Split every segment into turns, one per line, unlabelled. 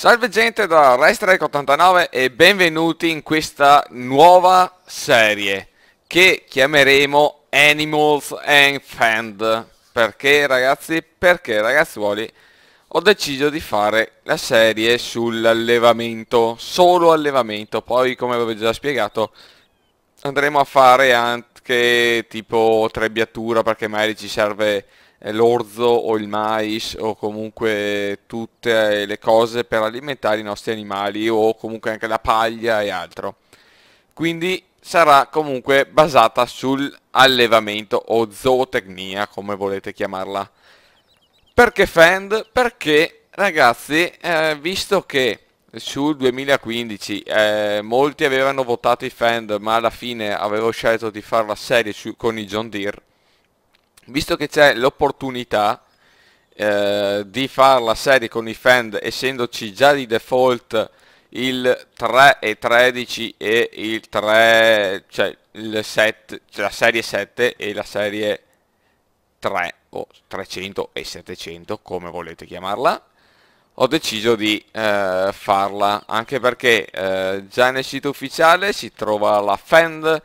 Salve gente da Restrike89 e benvenuti in questa nuova serie che chiameremo Animals and Fand. Perché ragazzi? Perché ragazzuoli ho deciso di fare la serie sull'allevamento, solo allevamento. Poi come avevo già spiegato andremo a fare anche tipo trebbiatura perché magari ci serve l'orzo o il mais o comunque tutte le cose per alimentare i nostri animali o comunque anche la paglia e altro. Quindi sarà comunque basata sull'allevamento o zootecnia, come volete chiamarla. Perché Fend? Perché ragazzi, visto che sul 2015 molti avevano votato i Fend, ma alla fine avevo scelto di fare la serie con i John Deere, visto che c'è l'opportunità di fare la serie con i Fend, essendoci già di default il 3 e 13 e il 3, cioè il 7, cioè la serie 7 e la serie 3 o 300 e 700 come volete chiamarla, ho deciso di farla anche perché già nel sito ufficiale si trova la Fend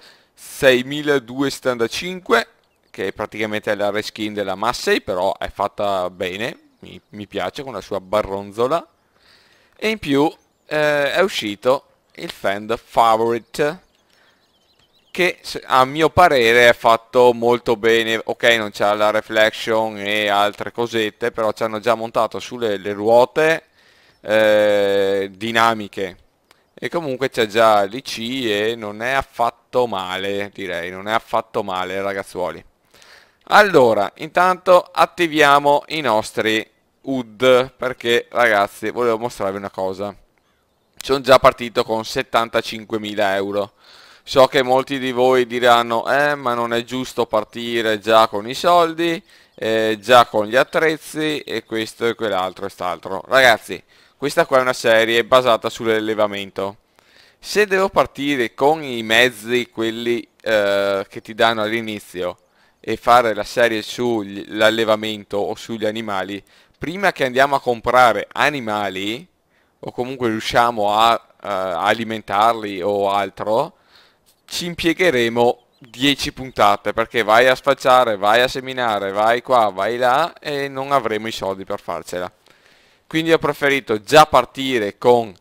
6275 che è praticamente la reskin della Massey, però è fatta bene, mi piace con la sua barronzola, e in più è uscito il Fend Favorite che a mio parere è fatto molto bene. Ok, non c'ha la reflection e altre cosette, però ci hanno già montato sulle le ruote dinamiche e comunque c'è già l'IC e non è affatto male, direi, non è affatto male ragazzuoli. Allora, intanto attiviamo i nostri UD perché ragazzi volevo mostrarvi una cosa. Sono già partito con 75.000 euro. So che molti di voi diranno, ma non è giusto partire già con i soldi, già con gli attrezzi e questo e quell'altro e st'altro. Ragazzi, questa qua è una serie basata sull'allevamento. Se devo partire con i mezzi, quelli che ti danno all'inizio, e fare la serie sull'allevamento o sugli animali, prima che andiamo a comprare animali, o comunque riusciamo a alimentarli o altro, ci impiegheremo 10 puntate perché vai a sfalciare, vai a seminare, vai qua, vai là e non avremo i soldi per farcela. Quindi ho preferito già partire con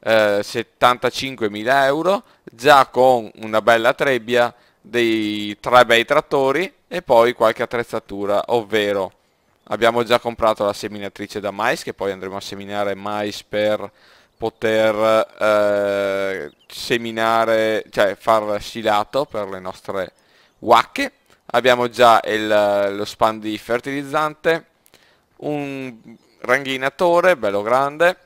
75.000 euro, già con una bella trebbia, dei 3 bei trattori e poi qualche attrezzatura, ovvero abbiamo già comprato la seminatrice da mais che poi andremo a seminare mais per poter seminare, cioè far silato per le nostre wacche. Abbiamo già lo span di fertilizzante, un ranghinatore bello grande,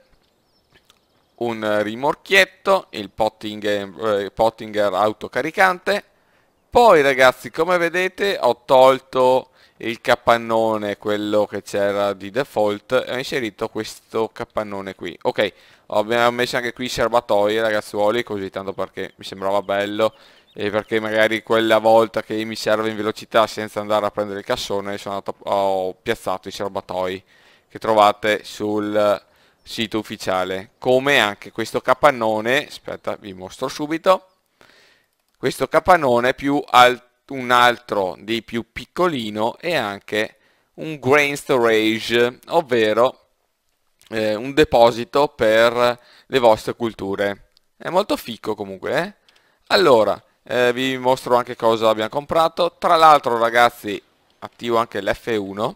un rimorchietto, il Pottinger autocaricante. Poi ragazzi, come vedete ho tolto il capannone, quello che c'era di default, e ho inserito questo capannone qui. Ok, abbiamo messo anche qui i serbatoi ragazzuoli, così tanto perché mi sembrava bello e perché magari quella volta che mi serve in velocità senza andare a prendere il cassone ho piazzato i serbatoi che trovate sul sito ufficiale, come anche questo capannone. Aspetta, vi mostro subito. Questo capannone più un altro di più piccolino e anche un grain storage, ovvero un deposito per le vostre culture. È molto fico comunque, eh? Allora, vi mostro anche cosa abbiamo comprato. Tra l'altro ragazzi, attivo anche l'F1.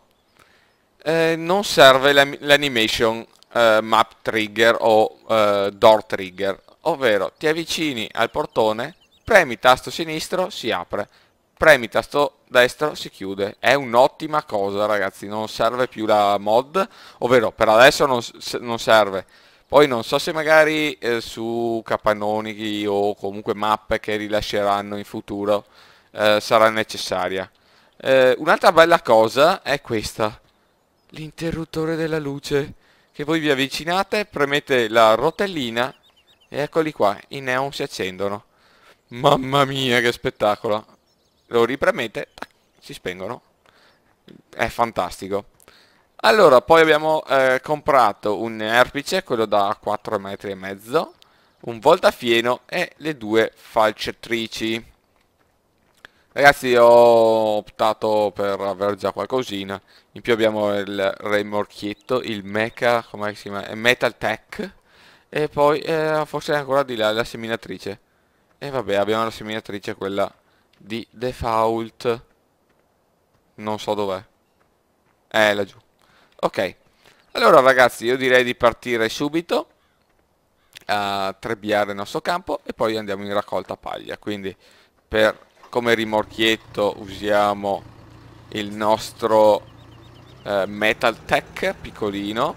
Non serve l'animation map trigger o door trigger, ovvero ti avvicini al portone, premi tasto sinistro, si apre, premi tasto destro, si chiude. È un'ottima cosa ragazzi, non serve più la mod, ovvero per adesso non serve. Poi non so se magari su capannoni o comunque mappe che rilasceranno in futuro sarà necessaria. Un'altra bella cosa è questa, l'interruttore della luce, che voi vi avvicinate, premete la rotellina e eccoli qua, i neon si accendono. Mamma mia che spettacolo! Lo ripremete, tac, si spengono. È fantastico. Allora, poi abbiamo comprato un erpice, quello da 4 metri e mezzo, un voltafieno e le due falciatrici. Ragazzi, ho optato per aver già qualcosina. In più abbiamo il rimorchietto, il Mecha, come si chiama? Metal Tech. E poi forse ancora di là la seminatrice. E vabbè, abbiamo la seminatrice, quella di default. Non so dov'è. Laggiù. Ok. Allora ragazzi, io direi di partire subito a trebbiare il nostro campo e poi andiamo in raccolta paglia. Quindi come rimorchietto usiamo il nostro Metal Tech piccolino.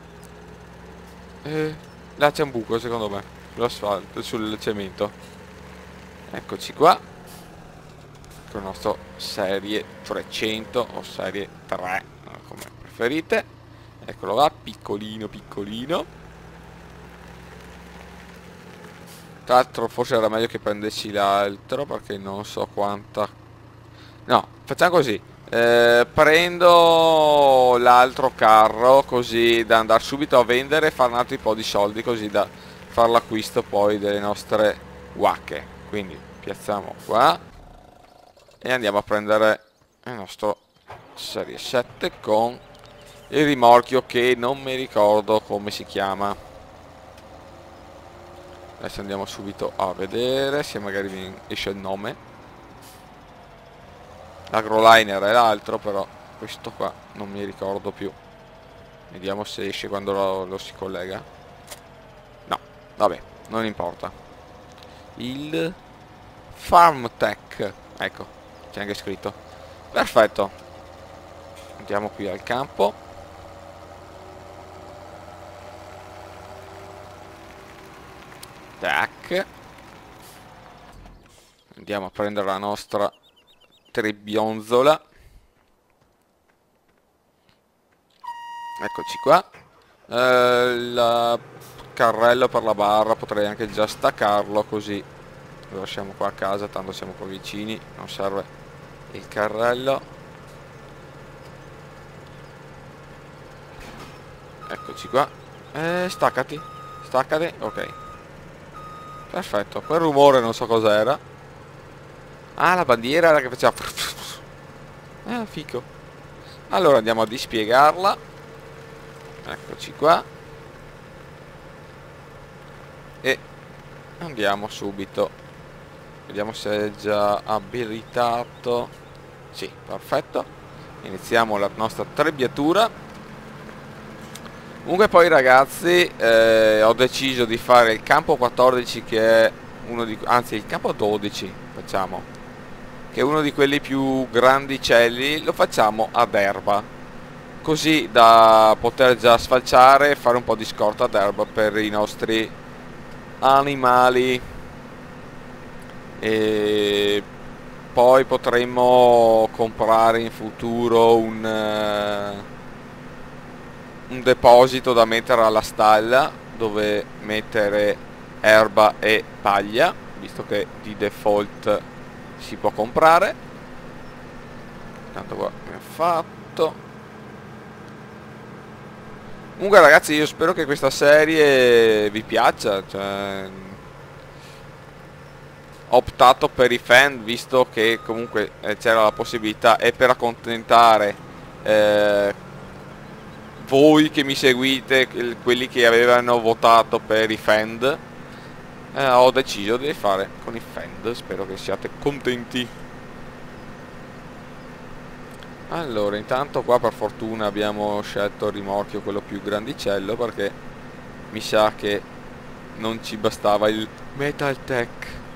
Là c'è un buco secondo me, sull'asfalto, sul cemento. Eccoci qua, con il nostro serie 300 o serie 3, come preferite. Eccolo là, piccolino piccolino. Tra l'altro forse era meglio che prendessi l'altro perché non so quanta... No, facciamo così. Prendo l'altro carro così da andare subito a vendere e fare un altro po' di soldi così da fare l'acquisto poi delle nostre wacche. Quindi piazziamo qua e andiamo a prendere il nostro serie 7 con il rimorchio che non mi ricordo come si chiama. Adesso andiamo subito a vedere se magari mi esce il nome. L'agroliner è l'altro, però questo qua non mi ricordo più. Vediamo se esce quando lo si collega. No, vabbè, non importa. Il FarmTech, ecco, c'è anche scritto. Perfetto. Andiamo qui al campo. Tac. Andiamo a prendere la nostra trebbionzola. Eccoci qua. Il carrello per la barra potrei anche già staccarlo, così lo lasciamo qua a casa, tanto siamo qua vicini, non serve il carrello. Eccoci qua. Staccati, staccati, ok. Perfetto, quel rumore non so cos'era. Ah, la bandiera era che faceva... fico. Allora andiamo a dispiegarla. Eccoci qua. E andiamo subito. Vediamo se è già abilitato. Sì, perfetto. Iniziamo la nostra trebbiatura. Comunque poi ragazzi ho deciso di fare il campo 14 che è uno di... anzi il campo 12 facciamo, che è uno di quelli più grandicelli, lo facciamo ad erba, così da poter già sfalciare e fare un po' di scorta d'erba per i nostri animali. E poi potremmo comprare in futuro un deposito da mettere alla stalla dove mettere erba e paglia, visto che di default si può comprare. Tanto qua mi ha fatto. Comunque ragazzi, io spero che questa serie vi piaccia, cioè, ho optato per i fan visto che comunque c'era la possibilità, e per accontentare voi che mi seguite, quelli che avevano votato per i fan, ho deciso di fare con i fan. Spero che siate contenti. Allora, intanto qua per fortuna abbiamo scelto il rimorchio, quello più grandicello, perché mi sa che non ci bastava il Metal Tech.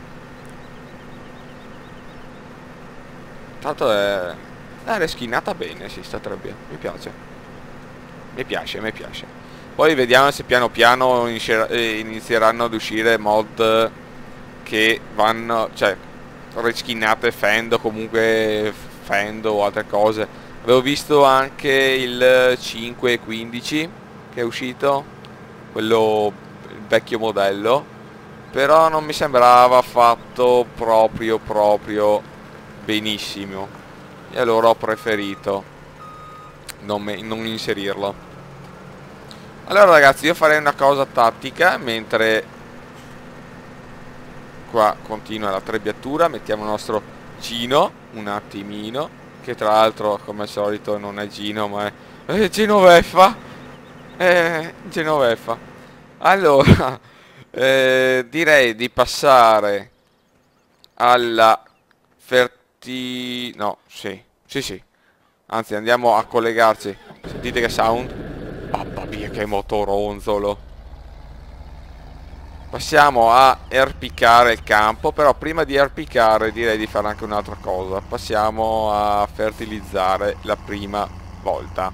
Tanto è reschinata bene, sì, sta trebbia, mi piace. Mi piace, mi piace. Poi vediamo se piano piano inizieranno ad uscire mod che vanno, cioè, reskinate Fendo, comunque Fendo o altre cose. Avevo visto anche il 515 che è uscito, quello, il vecchio modello, però non mi sembrava fatto proprio benissimo, e allora ho preferito non inserirlo. Allora ragazzi, io farei una cosa tattica, mentre qua continua la trebbiatura, mettiamo il nostro Gino un attimino, che tra l'altro come al solito non è Gino ma è Genoveffa. Genoveffa. Allora direi di passare alla no, sì, sì, sì. Anzi, andiamo a collegarci. Sentite che sound? Mamma mia, che motoronzolo. Passiamo a erpicare il campo, però prima di erpicare direi di fare anche un'altra cosa. Passiamo a fertilizzare la prima volta.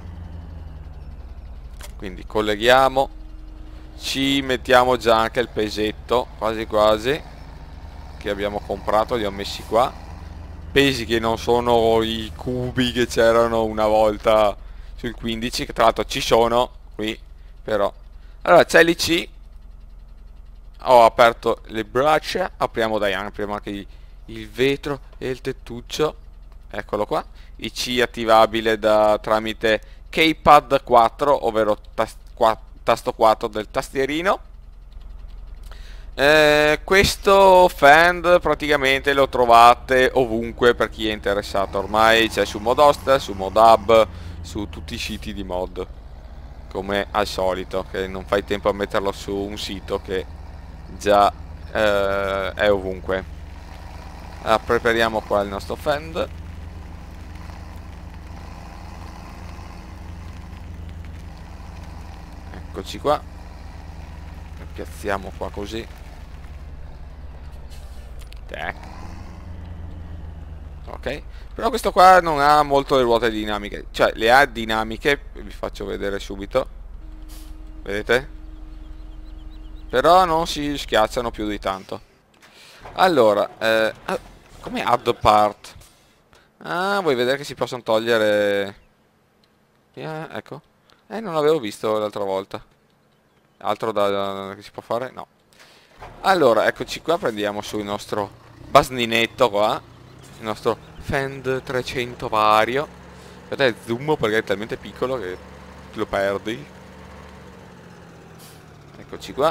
Quindi colleghiamo, ci mettiamo già anche il pesetto, quasi quasi, che abbiamo comprato, li ho messi qua. Pesi che non sono i cubi che c'erano una volta sul 15, che tra l'altro ci sono qui, però. Allora, c'è l'IC. Ho aperto le braccia, apriamo anche il vetro e il tettuccio, eccolo qua, IC attivabile tramite keypad 4, ovvero tasto 4 del tastierino. Questo fan praticamente lo trovate ovunque per chi è interessato, ormai c'è su Modhost, su Modhub, su tutti i siti di mod, come al solito, che non fai tempo a metterlo su un sito che già è ovunque. Allora, prepariamo qua il nostro fend. Eccoci qua, lo piazziamo qua così. Ok, però questo qua non ha molto le ruote dinamiche, cioè le ha dinamiche, vi faccio vedere subito, vedete? Però non si schiacciano più di tanto. Allora, come add part? Ah, vuoi vedere che si possono togliere? Ecco. Non l'avevo visto l'altra volta. Altro che si può fare? No. Allora, eccoci qua, prendiamo su il nostro basninetto qua. Il nostro Fend 300 vario. Aspetta, zoom perché è talmente piccolo che lo perdi. Eccoci qua.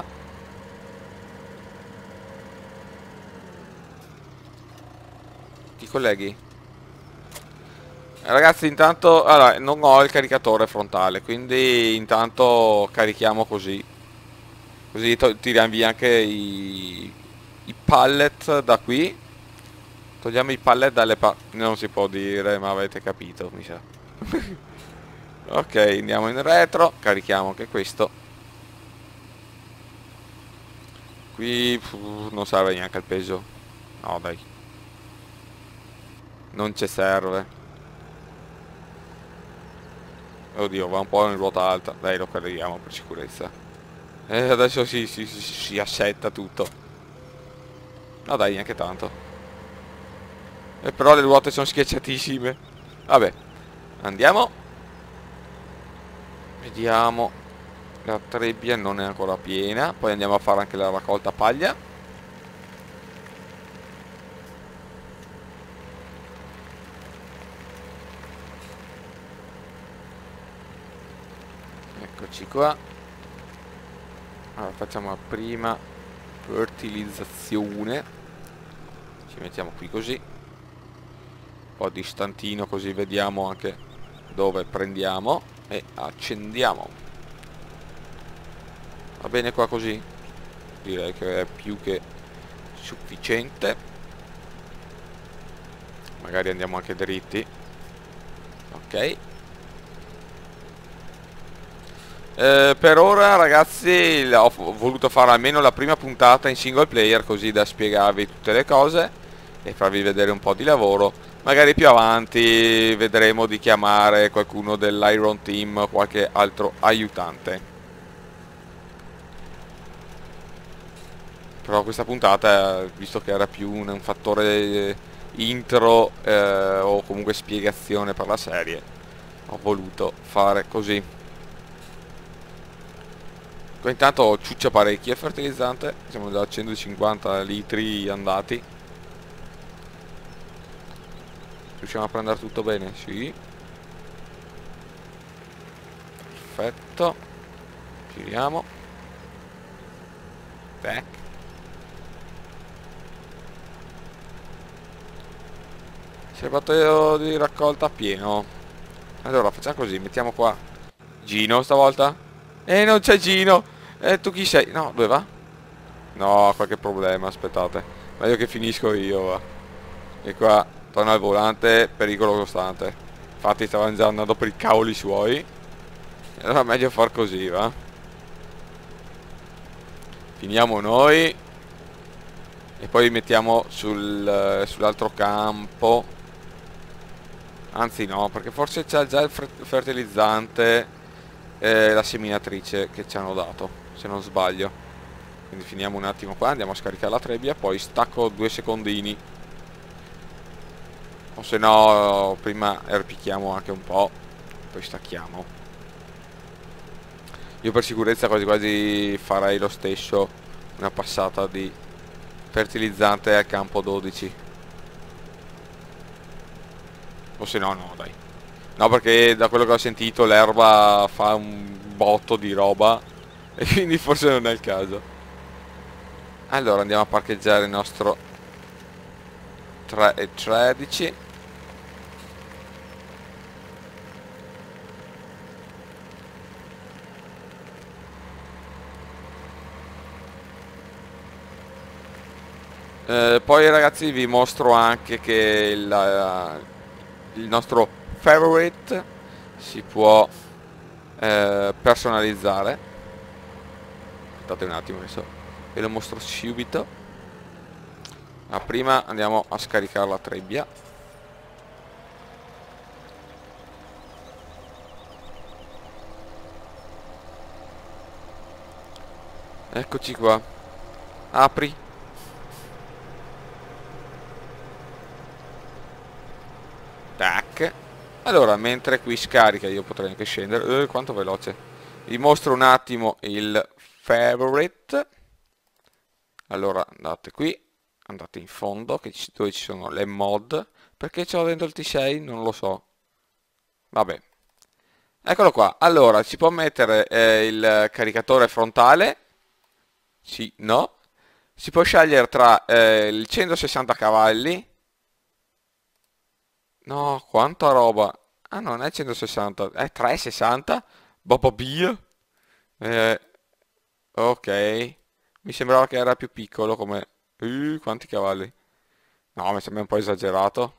Ti colleghi? Ragazzi, intanto allora, non ho il caricatore frontale, quindi intanto carichiamo così. Così tiriamo via anche i pallet da qui. Togliamo i pallet dalle non si può dire, ma avete capito, mi sa. Ok, andiamo in retro, carichiamo anche questo. Qui non serve neanche il peso. No, dai. Non ci serve. Oddio, va un po' in ruota alta. Dai, lo carichiamo per sicurezza. Adesso si assetta tutto. No dai, neanche tanto. Però le ruote sono schiacciatissime. Vabbè, andiamo. Vediamo. La trebbia non è ancora piena. Poi andiamo a fare anche la raccolta paglia. Eccoci qua. Allora facciamo la prima fertilizzazione. Ci mettiamo qui così. Un po' distantino così vediamo anche dove prendiamo. E accendiamo. Va bene qua così? Direi che è più che sufficiente. Magari andiamo anche dritti. Ok. Per ora ragazzi ho voluto fare almeno la prima puntata in single player, così da spiegarvi tutte le cose e farvi vedere un po' di lavoro. Magari più avanti vedremo di chiamare qualcuno dell'Iron Team, qualche altro aiutante. Però questa puntata, visto che era più un fattore intro o comunque spiegazione per la serie, ho voluto fare così. Intanto ciuccia parecchio il fertilizzante, siamo già a 150 litri andati. Riusciamo a prendere tutto bene? Sì. perfetto. Giriamo. Tac. Serbatoio di raccolta pieno. Allora facciamo così, mettiamo qua Gino stavolta. Non c'è Gino. Tu chi sei? No, dove va? No, qualche problema, aspettate. Meglio che finisco io, va. E qua torna al volante, pericolo costante. Infatti stavano già andando per i cavoli suoi. E allora meglio far così, va. Finiamo noi. E poi mettiamo sull'altro campo. Anzi no, perché forse c'è già il fertilizzante, la seminatrice che ci hanno dato, se non sbaglio. Quindi finiamo un attimo qua, andiamo a scaricare la trebbia, poi stacco 2 secondini. O se no, prima erpichiamo anche un po', poi stacchiamo. Io per sicurezza quasi quasi farei lo stesso, una passata di fertilizzante al campo 12. O se no, no, dai. No, perché da quello che ho sentito l'erba fa un botto di roba e quindi forse non è il caso. Allora andiamo a parcheggiare il nostro 313. Poi ragazzi vi mostro anche che il nostro favorite si può personalizzare. Aspettate un attimo, adesso ve lo mostro subito. Ma prima andiamo a scaricare la trebbia. Eccoci qua. Apri. Tac. Allora, mentre qui scarica, io potrei anche scendere. Quanto veloce. Vi mostro un attimo il favorite. Allora, andate qui. Andate in fondo, dove ci sono le mod. Perché c'ho dentro il T6? Non lo so. Vabbè. Eccolo qua. Allora, si può mettere il caricatore frontale. Sì, no. Si può scegliere tra il 160 cavalli. No, quanta roba. Ah, no, non è 160, è 360? Bababia? Eh, ok. Mi sembrava che era più piccolo come... quanti cavalli? No, mi sembra un po' esagerato.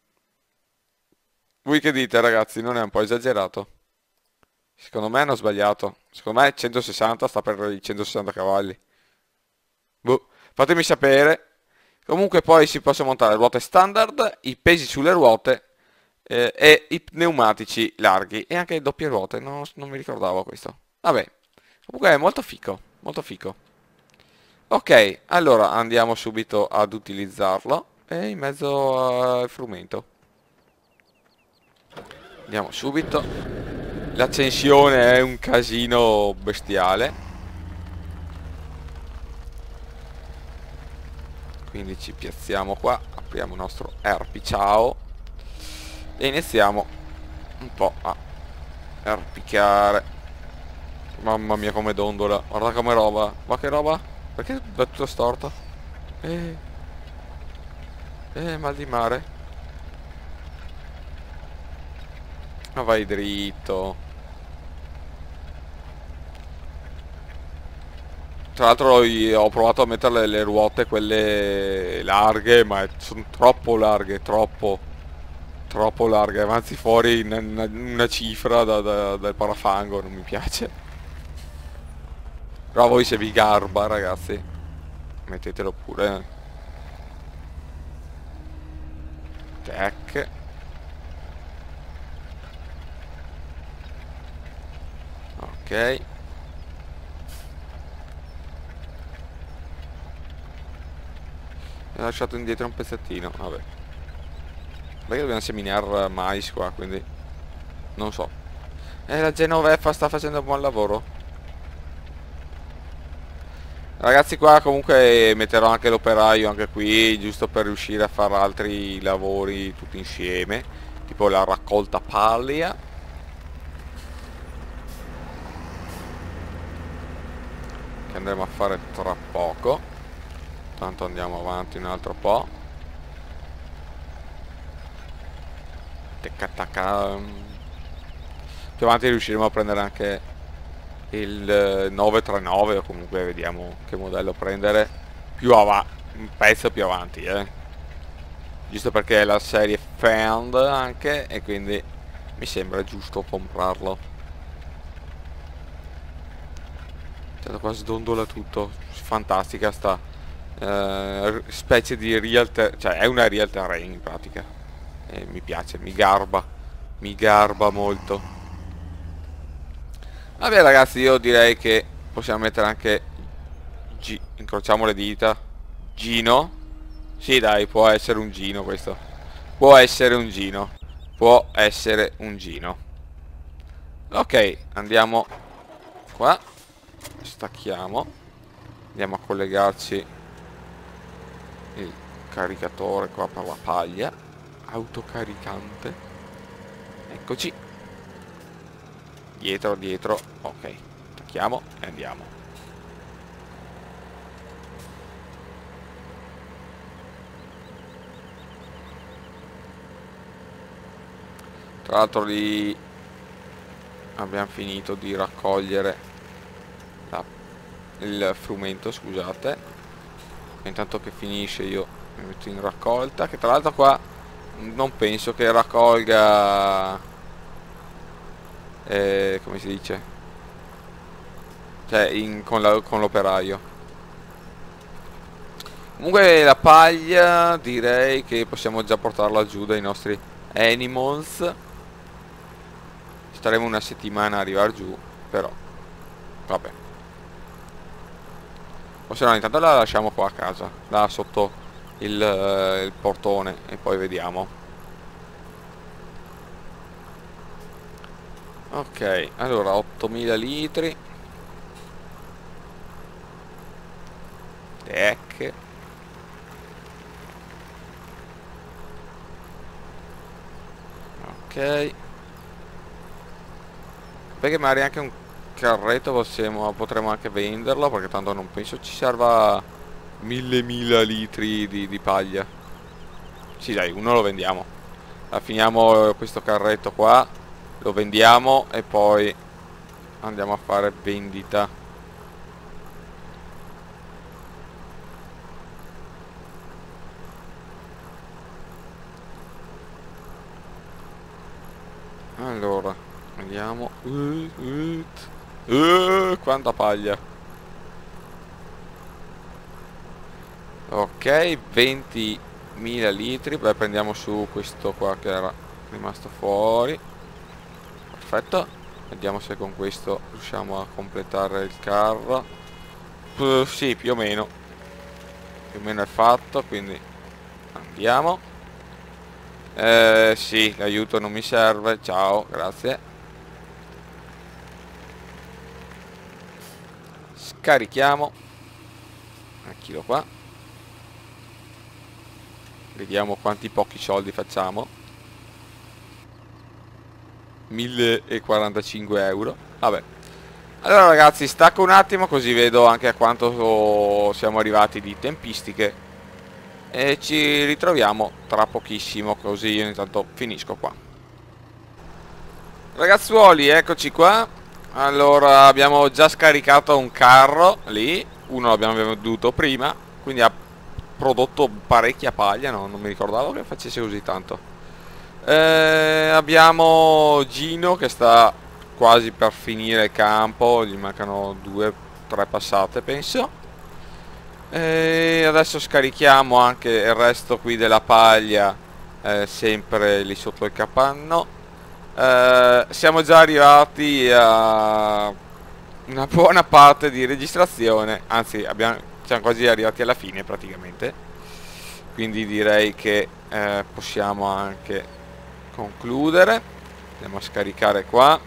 Voi che dite, ragazzi? Non è un po' esagerato? Secondo me hanno sbagliato. Secondo me 160 sta per i 160 cavalli. Boh, fatemi sapere. Comunque poi si possono montare ruote standard, i pesi sulle ruote e i pneumatici larghi e anche doppie ruote, non mi ricordavo questo. Vabbè, comunque è molto fico, molto fico. Ok, allora andiamo subito ad utilizzarlo e in mezzo al frumento. Andiamo subito. L'accensione è un casino bestiale. Quindi ci piazziamo qua, apriamo il nostro erpiciao e iniziamo un po' a erpicare. Mamma mia come dondola, guarda come roba, ma che roba? Perché è tutto storto? Mal di mare. Ma vai dritto. Tra l'altro ho provato a mettere le ruote, quelle larghe, ma sono troppo larghe, troppo larghe. Avanzi fuori una cifra dal parafango, non mi piace. Però voi se vi garba, ragazzi, mettetelo pure. Tac. Ok. Mi ha lasciato indietro un pezzettino, vabbè. Perché dobbiamo seminare mais qua, quindi... non so. La Genoveffa sta facendo un buon lavoro. Ragazzi qua comunque metterò anche l'operaio anche qui, giusto per riuscire a fare altri lavori tutti insieme. Tipo la raccolta paglia. andremo a fare tra poco. Tanto andiamo avanti un altro po'. Tecca tacca. Più avanti riusciremo a prendere anche il 939, o comunque vediamo che modello prendere un pezzo più avanti, giusto perché è la serie Fand anche, e quindi mi sembra giusto comprarlo. Tanto qua sdondola tutto, fantastica sta specie di cioè è una real terrain in pratica, e mi piace, mi garba molto. Vabbè ragazzi, io direi che possiamo mettere anche incrociamo le dita. Gino. Sì dai, può essere un Gino questo. Può essere un Gino. Può essere un Gino. Ok, andiamo qua. Stacchiamo. Andiamo a collegarci il caricatore qua per la paglia. Autocaricante. Eccoci. Dietro, ok, attacchiamo e andiamo. Tra l'altro lì abbiamo finito di raccogliere il frumento, scusate. Intanto che finisce io mi metto in raccolta, che tra l'altro qua non penso che raccolga come si dice, cioè con l'operaio. Comunque la paglia direi che possiamo già portarla giù dai nostri animals. Staremo una settimana a arrivare giù, però vabbè. O se no intanto la lasciamo qua a casa, là sotto il portone, e poi vediamo. Ok, allora 8000 litri. Tech. Ok. Perché magari anche un carretto potremmo anche venderlo, perché tanto non penso ci serva 1000 litri di paglia. Sì dai, uno lo vendiamo. Finiamo questo carretto qua, lo vendiamo e poi andiamo a fare vendita. Allora, andiamo. Quanta paglia. Ok, 20.000 litri. Beh, prendiamo su questo qua che era rimasto fuori. Perfetto. Vediamo se con questo riusciamo a completare il carro. Sì, più o meno. Più o meno è fatto, quindi andiamo. Sì, l'aiuto non mi serve. Ciao, grazie. Scarichiamo. Anch'io qua. Vediamo quanti pochi soldi facciamo. 1045 euro. Vabbè. Allora ragazzi, stacco un attimo così vedo anche a quanto siamo arrivati di tempistiche. E ci ritroviamo tra pochissimo, così io intanto finisco qua. Ragazzuoli, eccoci qua. Allora, abbiamo già scaricato un carro lì. Uno l'abbiamo venduto prima, quindi ha prodotto parecchia paglia, no? Non mi ricordavo che facesse così tanto. Abbiamo Gino che sta quasi per finire il campo, gli mancano 2-3 passate penso. E adesso scarichiamo anche il resto qui della paglia, sempre lì sotto il capanno. Siamo già arrivati a una buona parte di registrazione, anzi siamo quasi arrivati alla fine praticamente, quindi direi che possiamo anche concludere. Andiamo a scaricare qua.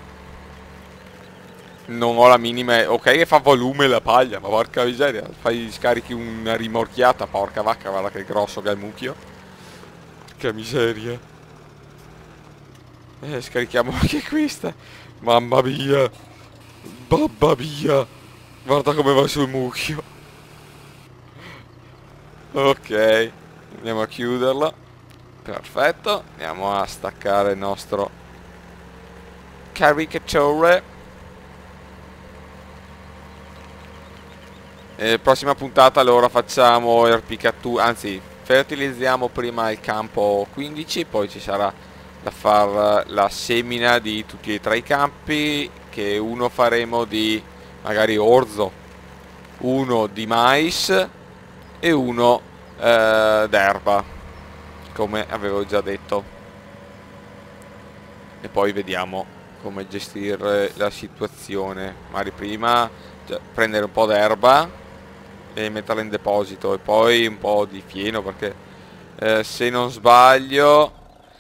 Non ho la minima. Ok che fa volume la paglia, ma porca miseria, scarichi una rimorchiata, porca vacca, guarda che grosso che è il mucchio. Porca miseria. Scarichiamo anche questa. Mamma mia. Babba mia. Guarda come va sul mucchio. Ok, andiamo a chiuderla. Perfetto, andiamo a staccare il nostro caricatore. Prossima puntata allora facciamo erpicatura, anzi fertilizziamo prima il campo 15, poi ci sarà da far la semina di tutti e tre i campi, che uno faremo di magari orzo, uno di mais e uno d'erba, come avevo già detto. E poi vediamo come gestire la situazione. Magari prima prendere un po' d'erba e metterla in deposito e poi un po' di fieno, perché se non sbaglio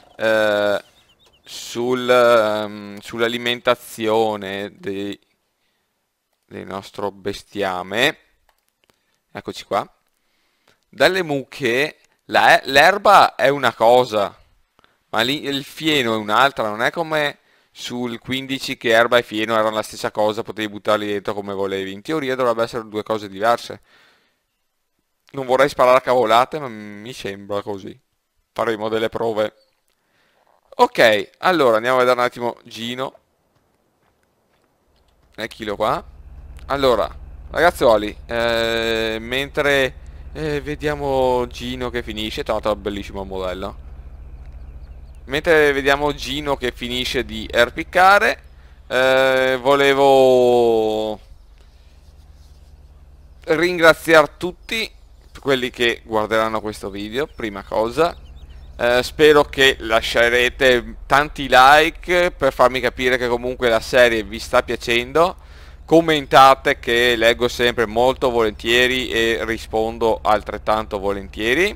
sull'alimentazione del nostro bestiame, eccoci qua, dalle mucche l'erba è una cosa, ma lì il fieno è un'altra. Non è come sul 15 che erba e fieno erano la stessa cosa, potevi buttarli dentro come volevi. In teoria dovrebbe essere due cose diverse. Non vorrei sparare a cavolate, ma mi sembra così. Faremo delle prove. Ok, allora andiamo a vedere un attimo Gino. Eccolo qua. Allora, ragazzuoli, mentre vediamo Gino che finisce, tra l'altro è un bellissimo modello. Mentre vediamo Gino che finisce di erpiccare, volevo ringraziare tutti quelli che guarderanno questo video, prima cosa. Spero che lascerete tanti like per farmi capire che comunque la serie vi sta piacendo. Commentate, che leggo sempre molto volentieri e rispondo altrettanto volentieri.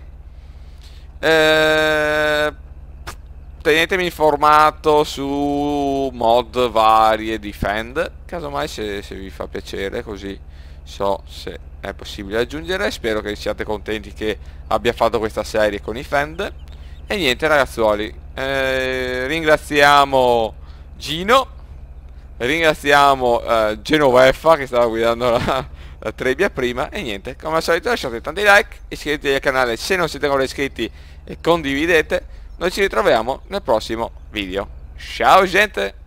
Tenetemi informato su mod varie di Fend, casomai se vi fa piacere, così so se è possibile aggiungere. Spero che siate contenti che abbia fatto questa serie con i Fend. E niente ragazzuoli, ringraziamo Gino, ringraziamo Genoveffa che stava guidando la trebbia prima. E niente, come al solito lasciate tanti like, iscrivetevi al canale se non siete ancora iscritti e condividete. Noi ci ritroviamo nel prossimo video. Ciao gente!